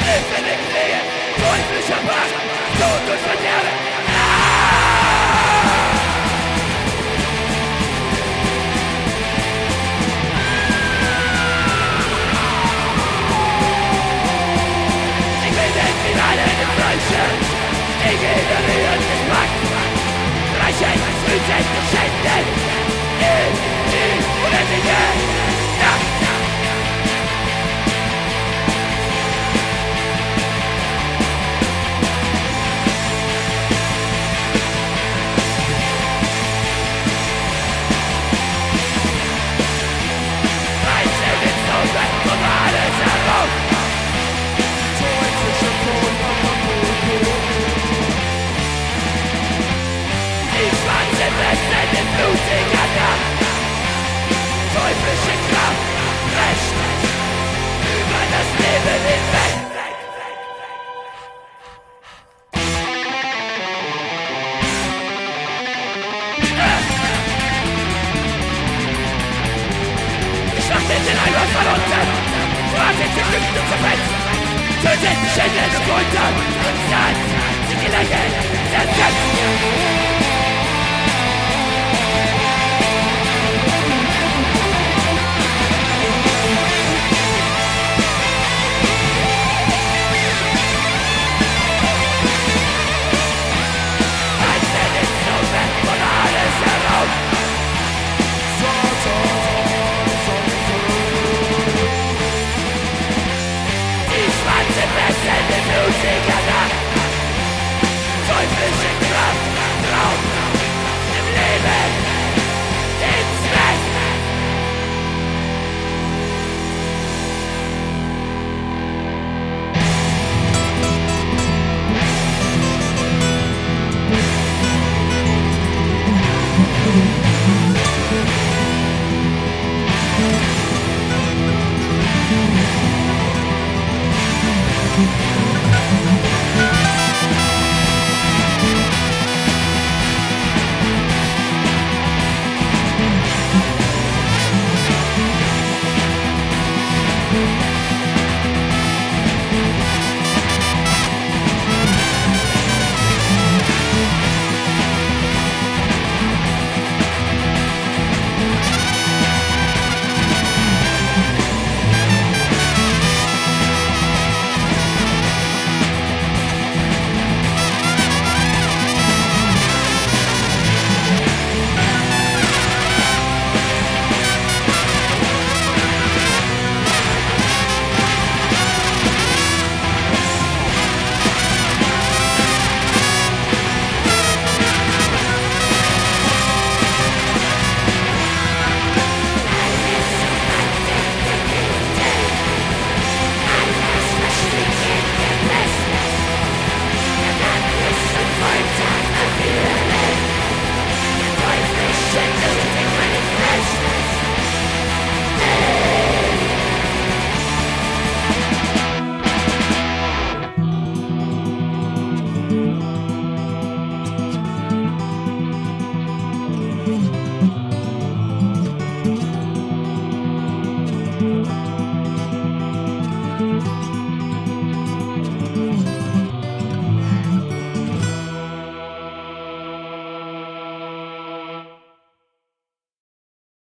Infinite Leben, teuflischer Macht, Tod und Verderben. Ich bin den Finale im Fleischen, ich generiere den Macht. Reichen, Sünden, Schänden, in die unendliche Nacht. Blutiger Nacht, teuflische Kraft, Recht, über das Leben hinweg. Die Schlacht in den Einwand von unten, wartet die Flüchtung zu fetzen, tötet, schändet und runter, und dann sind die Leichen zersetzt. Blutiger Nacht, teuflische Kraft, Traum, im Leben, den Zweck.